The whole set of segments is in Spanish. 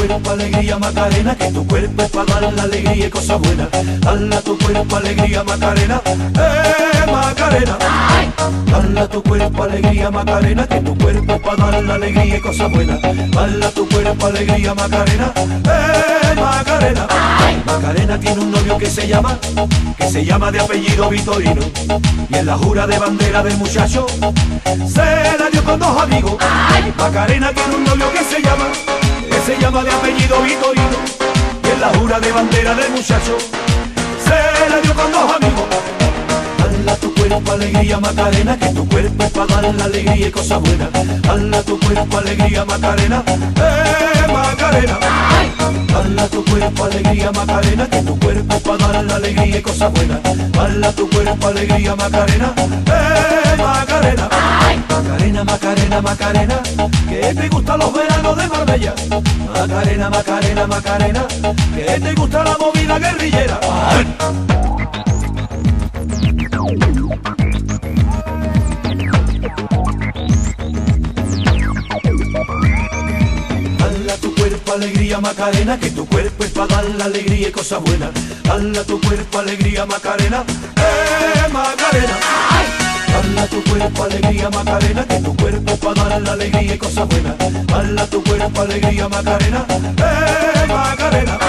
cuerpo alegría Macarena, que tu cuerpo es para dar la alegría y cosas buenas. Dale a tu cuerpo alegría Macarena, Macarena. Dale a tu cuerpo alegría Macarena, que tu cuerpo es para dar la alegría y cosas buenas. Dale a tu cuerpo alegría Macarena, Macarena. Macarena tiene un novio que se llama de apellido Vitorino, y en la jura de bandera del muchacho se la dio con dos amigos. Macarena tiene un novio que se llama de apellido Vitorino, y en la jura de bandera del muchacho se la dio con dos amigos. Dale a tu cuerpo alegría Macarena, que tu cuerpo es para dar la alegría y cosas buenas. Dale a tu cuerpo alegría Macarena, Macarena. Dale a tu cuerpo alegría Macarena, que tu cuerpo es para dar la alegría y cosas buenas. Dale a tu cuerpo alegría Macarena, Macarena. Macarena, Macarena, Macarena, que te gustan los veranos de Marbella. Macarena, Macarena, Macarena, que te gusta la movida guerrillera. Dale a tu cuerpo alegría Macarena, que tu cuerpo es para dar la alegría y cosas buenas. Dale a tu cuerpo alegría Macarena, Macarena. Dale a tu cuerpo alegría Macarena, que tu cuerpo es para dar la alegría y cosas buenas. Dale a tu cuerpo alegría Macarena, Macarena.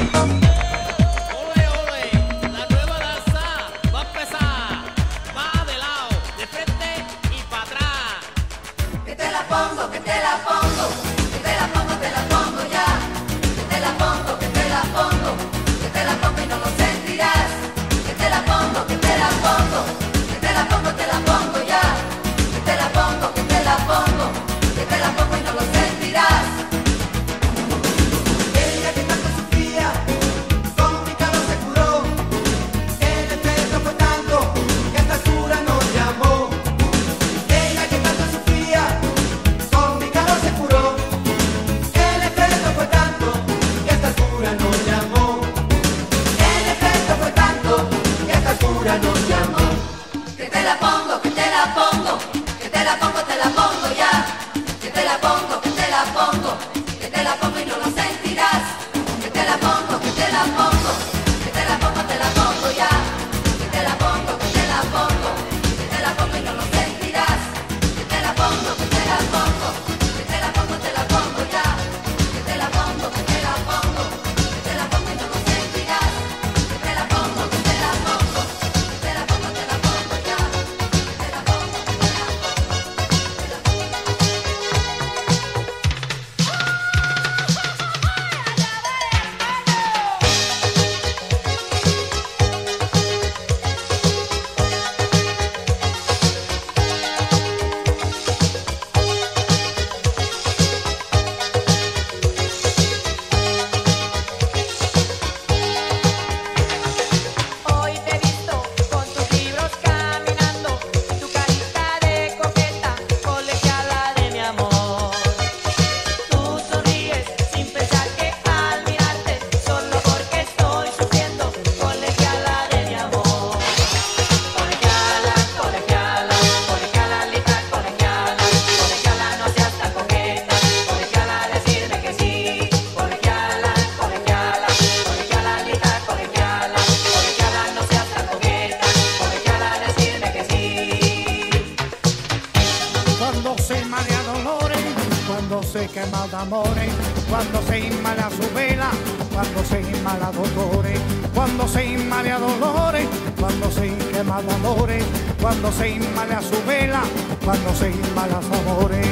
Se quema de amores, cuando se inmala su vela, cuando se inmala dolores, cuando se inmala dolores, cuando se quema de amores, cuando se inmala su vela, cuando se inmala su amores.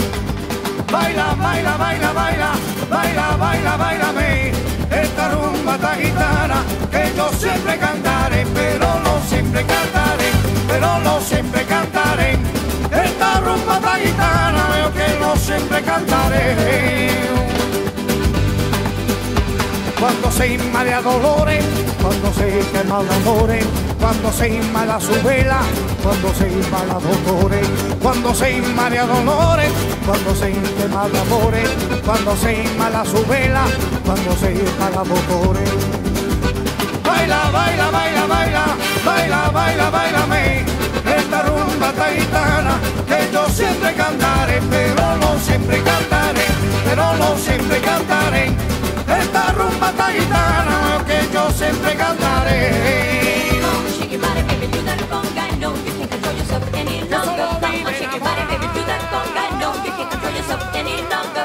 Baila, baila, baila, baila, baila, baila, bailame, esta rumba ta gitana que yo siempre cantaré, pero no siempre cantaré, pero no siempre cantaré. Esta rumba ta gitana veo que no siempre cantaré. Cuando se inmala dolores, cuando se quema de amores, cuando se inmala su vela, cuando se inmala dolores, cuando se inmala dolores, cuando se quema de amores, cuando se inmala su vela, cuando se inmala dolores. Baila, baila, baila, baila, baila, baila, bailame, esta rumba taitana que yo siempre cantaré, pero no siempre cantaré, pero no siempre cantaré. siempre cantaré. Come on, shake your body, baby, do that conga. No, you can't control yourself any longer. Come on, shake your body, baby, do that conga. No, you can't control yourself any longer.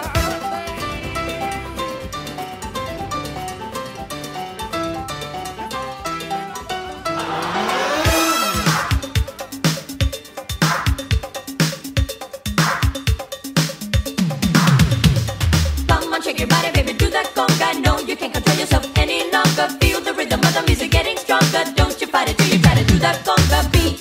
Come on, shake your body, baby, do that conga. No, you can't control yourself any longer. Feel the rhythm of the music getting stronger. Don't you fight it till you try to do that conga beat.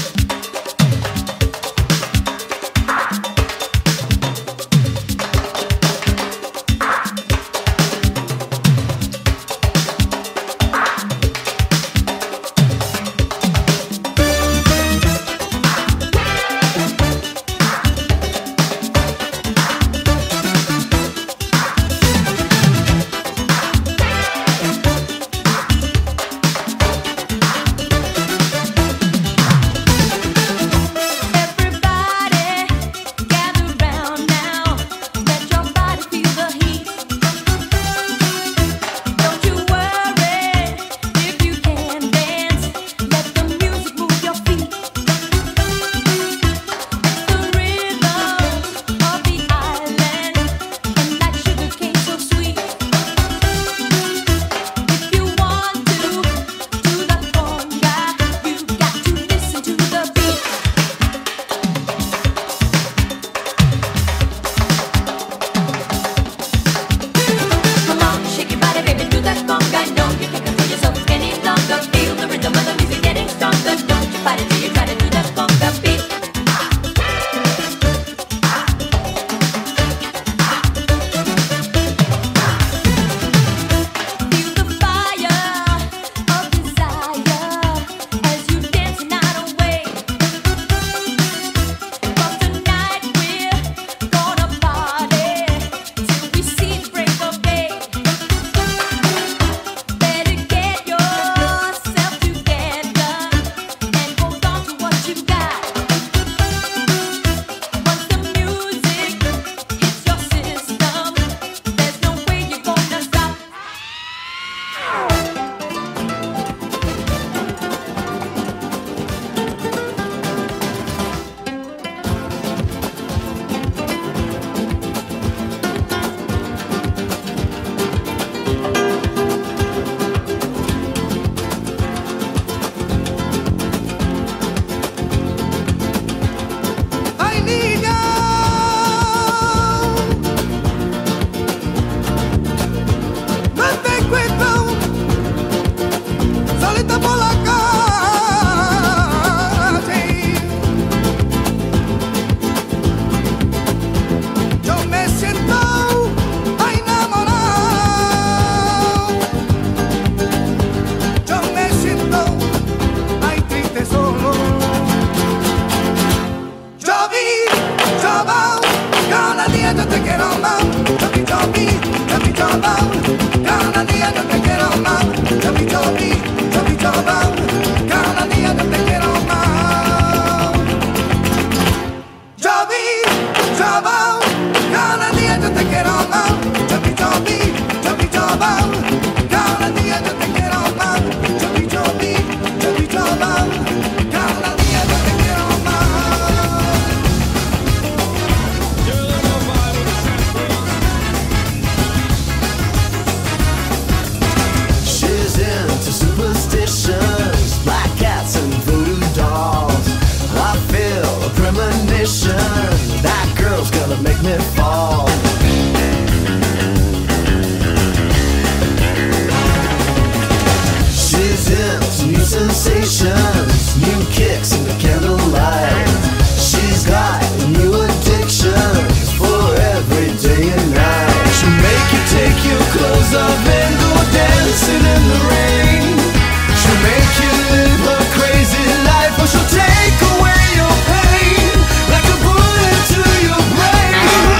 sensations, new kicks in the candlelight. She's got new addictions for every day and night. She'll make you take your clothes off and go dancing in the rain. She'll make you live her crazy life, or she'll take away your pain like a bullet to your brain.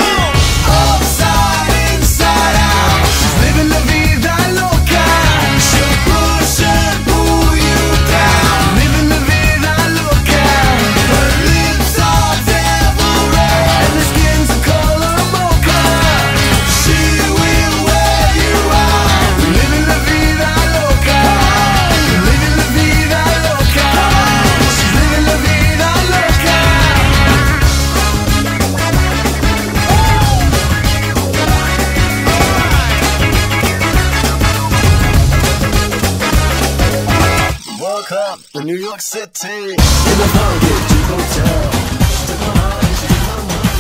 Upside, inside out, she's living la vida loca. She'll push and pull you down. in New York City. In the Funky Duke Hotel. She took my money, she took my money.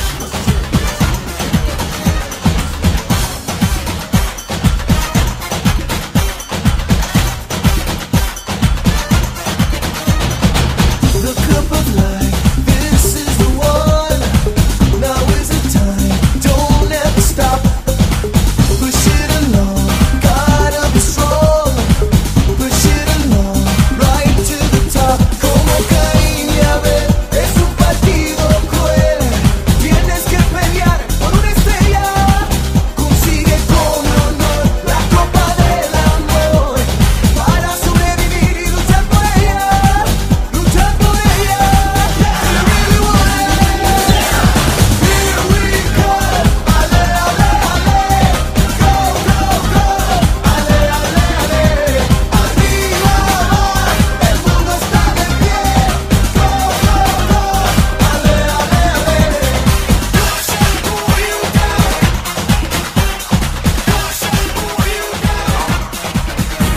The cup of life, this is the one. Now is the time, don't ever stop. Push it along, gotta be strong. Push it along, right to the top. Como Caín y Abel, es un partido cruel. Tienes que pelear por una estrella. Consigue con honor la copa del amor. Para sobrevivir y luchar por ella. Luchar por ella. You really want it. Here we go. Ale, ale, ale. Go, go, go. Ale, ale, ale. Arriba va, el mundo está de pie. Go, go, go. Ale, ale, ale. Push and pull you down. Push and pull you down.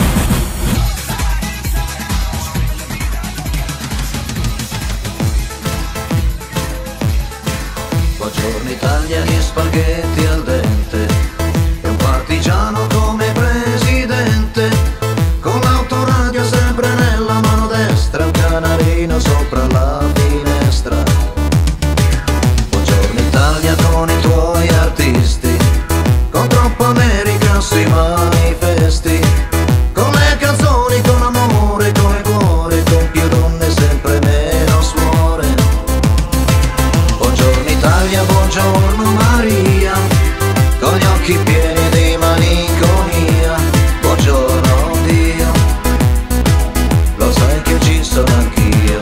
Buongiorno Italia, gli spaghetti al dente e un partigiano come presidente, con l'autoradio sempre nella mano destra, un canarino sopra la finestra. Buongiorno Italia con i tuoi artisti, con troppa America sui manifesti, con le canzoni, con l'amore, con il cuore, con più donne sempre meno suore. Buongiorno Italia, buongiorno Maria, con gli occhi pieni di malinconia. Buongiorno Dio, lo sai che ci sono anch'io.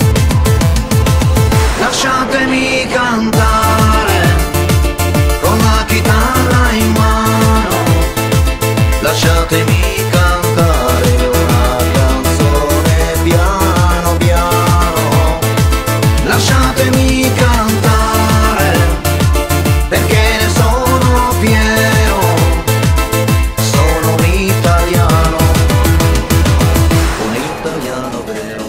Lasciatemi cantare con la chitarra in mano, lasciatemi cantare una canzone piano piano. Lasciatemi cantare perché ne sono fiero, sono un italiano vero.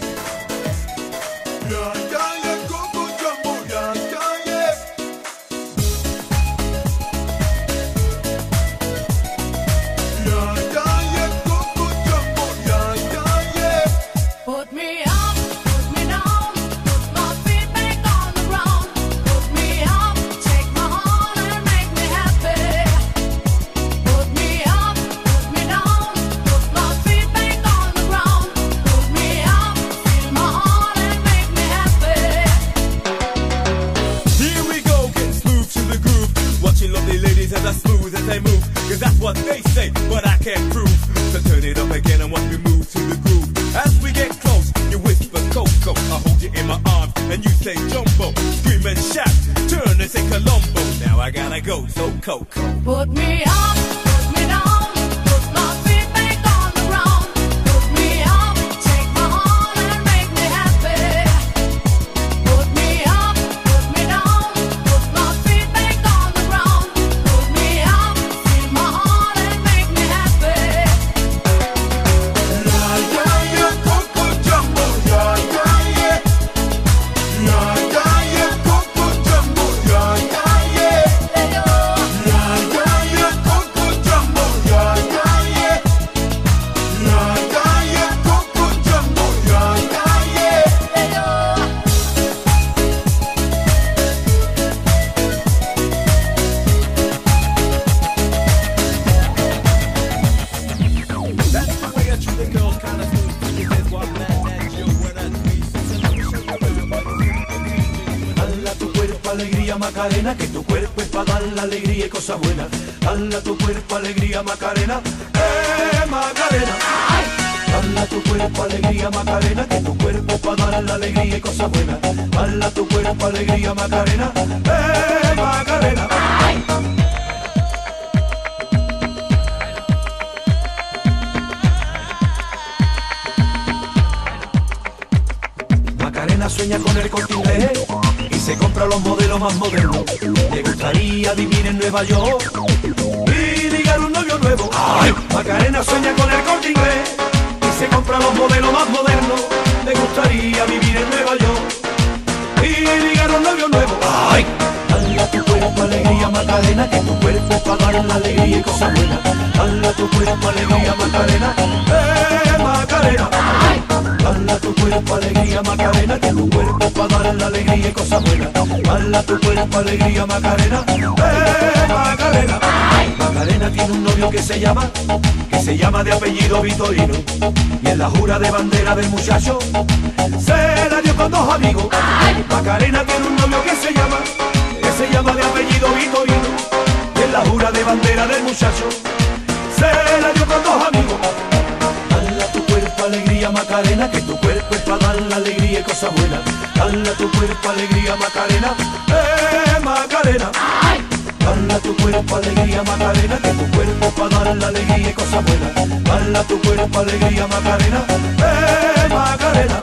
Put me up, put me down, put my feet back on the ground. Put me up, take my heart and make me happy. Put me up, put me down, put my feet back on the ground. Put me up, feel my heart and make me happy. Here we go, getting smooth to the groove. Watching lovely ladies as I smooth as they move. Cause that's what they say, but I can't prove. So turn it up again and watch me move to the groove. As we get close, you whisper Coco. I hold you in my arms and you say Jumbo. Scream and shout, turn and say Colombo. Now I gotta go, so Coco. Put me up, put me down, put my feet back on the ground. Put me up, take my heart and make me happy. Put me up, put me down, put my feet back on the ground. Put me up, feel my heart and make me happy. Coco Jumbo, yeah, yeah, yeah. Yeah, yeah, yeah, Coco Jumbo, yeah, yeah, yeah. Yeah, yeah, yeah, Coco Jumbo, yeah, yeah, yeah. Yeah, yeah, yeah, Coco Jumbo, yeah, yeah, yeah. That's the way I treat the girls, kinda smooth. This is what man you when I Dala tu cuerpo alegría Macarena, que tu cuerpo es para dar la alegría y cosas buenas. Dala tu cuerpo alegría Macarena, Macarena. Dala tu cuerpo alegría Macarena, que tu cuerpo es para dar la alegría y cosas buenas. Dala tu cuerpo alegría Macarena, Macarena. Macarena sueña con el Corte Inglés y se compra los modelos más modernos. Le gustaría vivir en Nueva York y ligar un novio nuevo. Macarena sueña con el Corte Inglés y se compra los modelos más modernos, le gustaría vivir en Nueva York y ligar un novio nuevo. ¡Ay! Dale a tu cuerpo alegría Macarena, que tu cuerpo es para dar la alegría y cosas buenas. Dale a tu cuerpo alegría Macarena, Macarena. Dale a tu cuerpo alegría Macarena, que tu cuerpo es para dar la alegría y cosas buenas. Dale a tu cuerpo alegría Macarena, Macarena. Macarena tiene un novio que se llama de apellido Vitorino, y en la jura de bandera del muchacho se la dio con dos amigos. Macarena tiene un novio que se llama de apellido Vitorino, y en la jura de bandera del muchacho se la dio con dos amigos. Dale a tu cuerpo alegría Macarena, que tu cuerpo es para dar la alegría y cosas buenas. Dale a tu cuerpo alegría Macarena, Macarena. Dale a tu cuerpo alegría Macarena, que tu cuerpo es para dar la alegría y cosas buenas. Dale a tu cuerpo alegría Macarena, Macarena.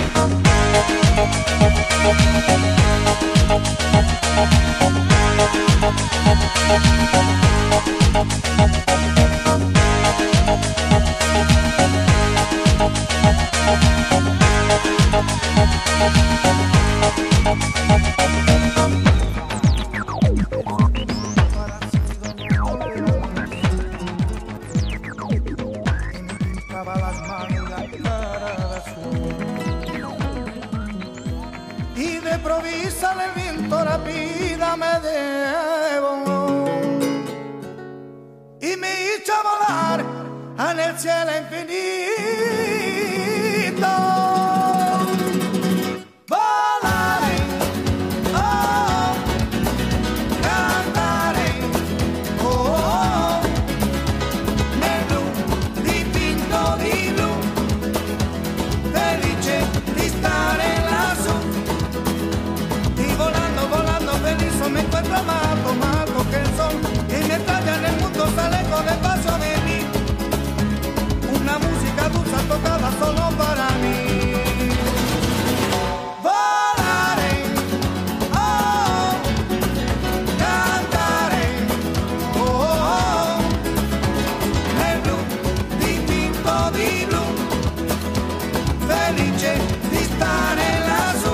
Y de provisa el viento la vida me llevó y me hizo volar en el cielo infinito. Volaré, oh, cantaré, oh, nel blu dipinto di blu, felice di stare lassù. Y volando, volando feliz me encuentro amado, amado que el sol y me trae en el mundo sale con el paso de mí. Una música dulce tocada solo para mí. Volaré, oh, cantaré, oh, nel blu dipinto di blu, felice di stare lassù.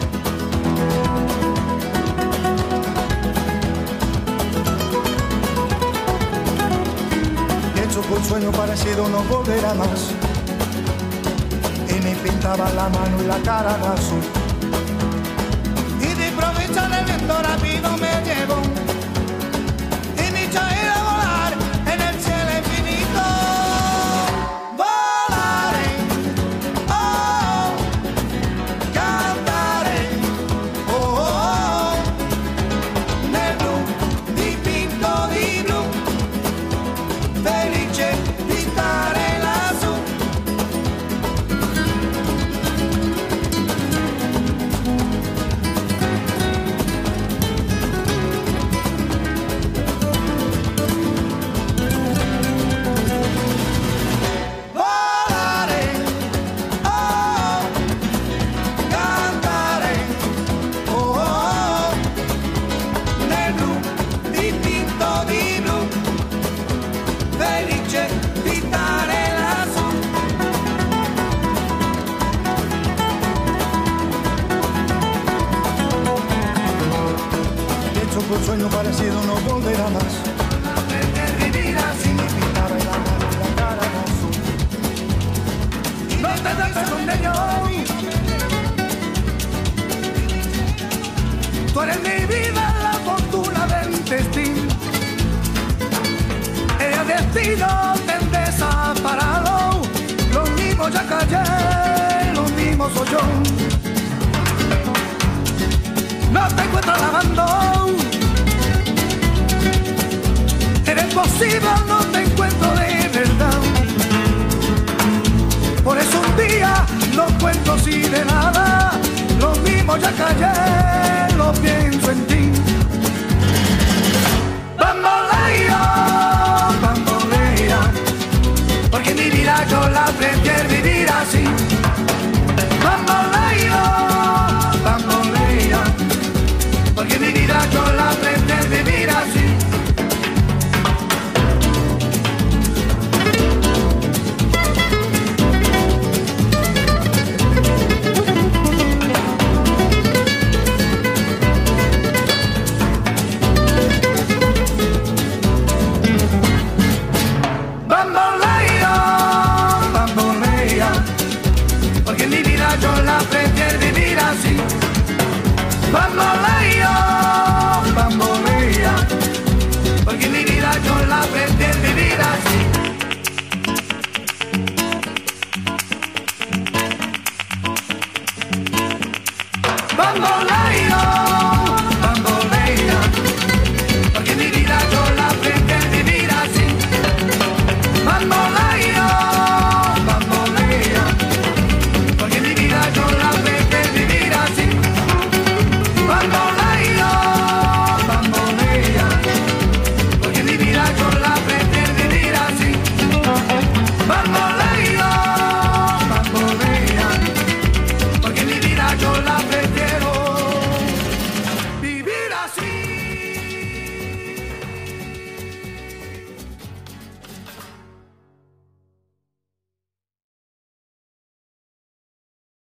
Un sueño parecido no volverá más, y me pintaba la mano y la cara de azul, y de improviso el viento rápido me llevó y me echó a ir a volar en el cielo infinito. Volaré, oh, cantaré, oh, nel blu dipinto di blu, felice di stare lassù. Volare, oh, cantare, oh, nel blu dipinto di blu, felice di stare lassù. Pienso que un sueño parecido no volverá más, vivir así me pintaba la mano y la cara de azul. No te das donde yo, tú eres mi vida, la fortuna del destino. El destino te desaparado, los mismos ya callé, los mismos soy yo. No te encuentro lavando, eres posible, no te encuentro de verdad. Por eso un día no cuento así de nada, los mismos ya callé, lo pienso en ti.